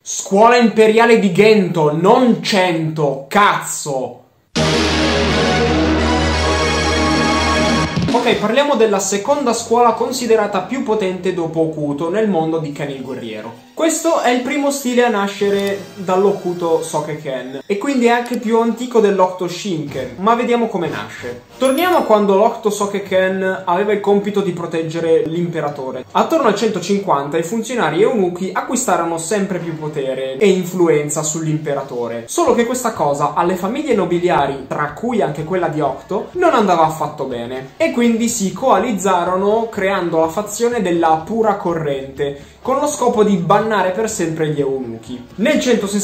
Scuola imperiale di Gento, non 100, cazzo! Ok, parliamo della seconda scuola considerata più potente dopo Hokuto nel mondo di Ken il guerriero. Questo è il primo stile a nascere dall'Hokuto Sokeken e quindi è anche più antico dell'Octo Shinken, ma vediamo come nasce. Torniamo a quando l'Octo Sokeken aveva il compito di proteggere l'imperatore. Attorno al 150 i funzionari eunuchi acquistarono sempre più potere e influenza sull'imperatore. Solo che questa cosa alle famiglie nobiliari, tra cui anche quella di Octo, non andava affatto bene e quindi si coalizzarono creando la fazione della Pura Corrente, con lo scopo di bannare per sempre gli eunuchi. Nel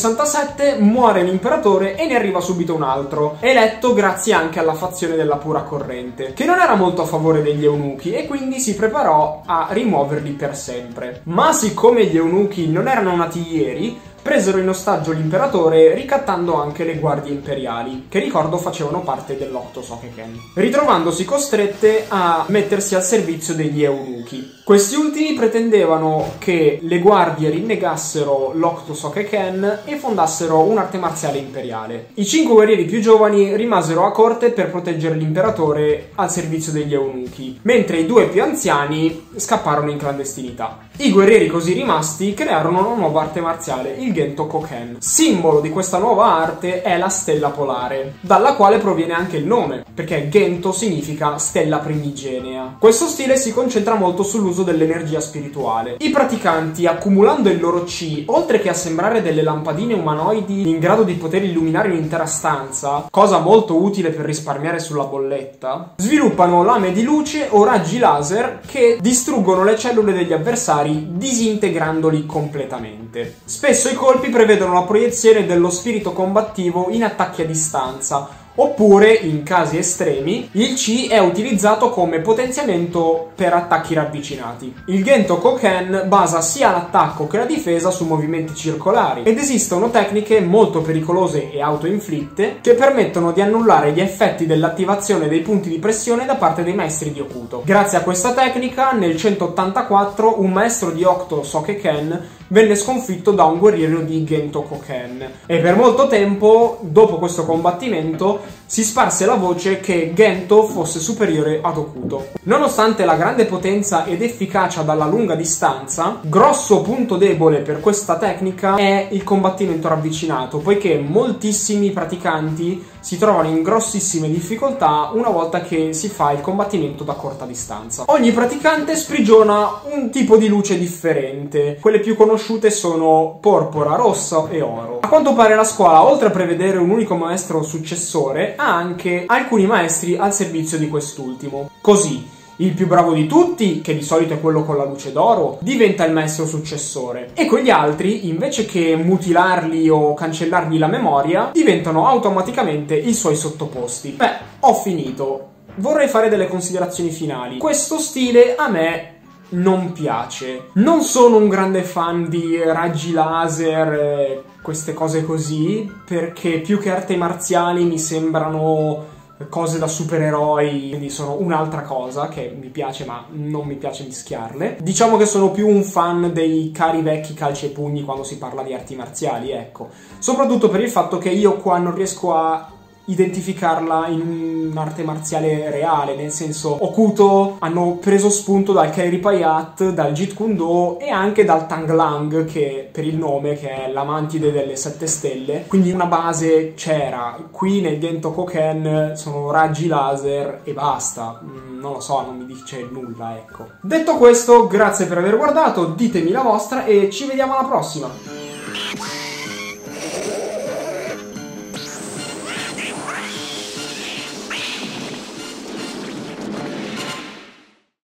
167 muore l'imperatore e ne arriva subito un altro, eletto grazie anche alla fazione della Pura Corrente, che non era molto a favore degli eunuchi e quindi si preparò a rimuoverli per sempre. Ma siccome gli eunuchi non erano nati ieri, presero in ostaggio l'imperatore ricattando anche le guardie imperiali, che ricordo facevano parte dell'Octo Sokeken, ritrovandosi costrette a mettersi al servizio degli eunuchi. Questi ultimi pretendevano che le guardie rinnegassero l'Octo Sokeken e fondassero un'arte marziale imperiale. I 5 guerrieri più giovani rimasero a corte per proteggere l'imperatore al servizio degli eunuchi, mentre i 2 più anziani scapparono in clandestinità. I guerrieri così rimasti crearono una nuova arte marziale, il Gento Koken. Simbolo di questa nuova arte è la stella polare, dalla quale proviene anche il nome, perché Gento significa stella primigenea. Questo stile si concentra molto sull'uso dell'energia spirituale. I praticanti, accumulando il loro chi, oltre che a sembrare delle lampadine umanoidi in grado di poter illuminare un'intera stanza, cosa molto utile per risparmiare sulla bolletta, sviluppano lame di luce o raggi laser che distruggono le cellule degli avversari disintegrandoli completamente. Spesso i colpi prevedono la proiezione dello spirito combattivo in attacchi a distanza, oppure, in casi estremi, il Chi è utilizzato come potenziamento per attacchi ravvicinati. Il Gento Koken basa sia l'attacco che la difesa su movimenti circolari, ed esistono tecniche molto pericolose e autoinflitte che permettono di annullare gli effetti dell'attivazione dei punti di pressione da parte dei maestri di Hokuto. Grazie a questa tecnica, nel 184, un maestro di Octo Sokeken venne sconfitto da un guerriero di Gento Koken e per molto tempo, dopo questo combattimento, si sparse la voce che Gento fosse superiore ad Hokuto. Nonostante la grande potenza ed efficacia dalla lunga distanza, grosso punto debole per questa tecnica è il combattimento ravvicinato, poiché moltissimi praticanti si trovano in grossissime difficoltà una volta che si fa il combattimento da corta distanza. Ogni praticante sprigiona un tipo di luce differente. Quelle più conosciute sono porpora, rossa e oro. A quanto pare la scuola, oltre a prevedere un unico maestro successore, ha anche alcuni maestri al servizio di quest'ultimo. Così, il più bravo di tutti, che di solito è quello con la luce d'oro, diventa il maestro successore e quegli altri, invece che mutilarli o cancellargli la memoria, diventano automaticamente i suoi sottoposti. Beh, ho finito. Vorrei fare delle considerazioni finali. Questo stile a me non piace. Non sono un grande fan di raggi laser e queste cose così, perché più che arti marziali mi sembrano cose da supereroi, quindi sono un'altra cosa che mi piace, ma non mi piace mischiarle. Diciamo che sono più un fan dei cari vecchi calci e pugni quando si parla di arti marziali, ecco. Soprattutto per il fatto che io qua non riesco a identificarla in un'arte marziale reale, nel senso, Hokuto hanno preso spunto dal Kairi Payat, dal Jeet Kune Do e anche dal Tang Lang, che per il nome, che è l'amantide delle 7 stelle, quindi una base c'era. Qui nel Gento Koken sono raggi laser e basta, non lo so, non mi dice nulla, ecco. Detto questo, grazie per aver guardato, ditemi la vostra e ci vediamo alla prossima!